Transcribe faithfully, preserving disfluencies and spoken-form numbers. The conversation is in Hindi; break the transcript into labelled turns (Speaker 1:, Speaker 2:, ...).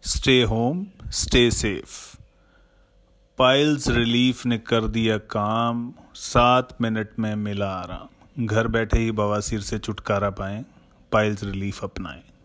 Speaker 1: Stay home stay safe. Piles relief ने कर दिया काम, सात मिनट में मिला आराम। घर बैठे ही बवासीर से छुटकारा पाएं, पाइल्स रिलीफ अपनाएं।